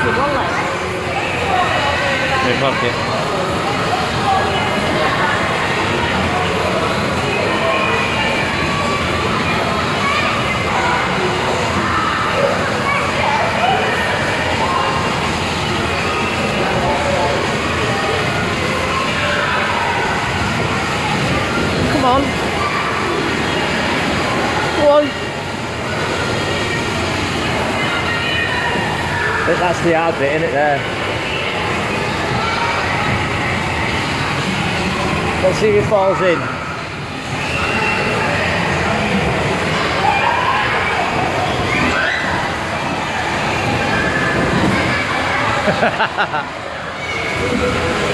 死光了。 没放屁。Come on. Go on. I think that's the hard bit, isn't it, there? Let's see if it falls in. Ha ha ha.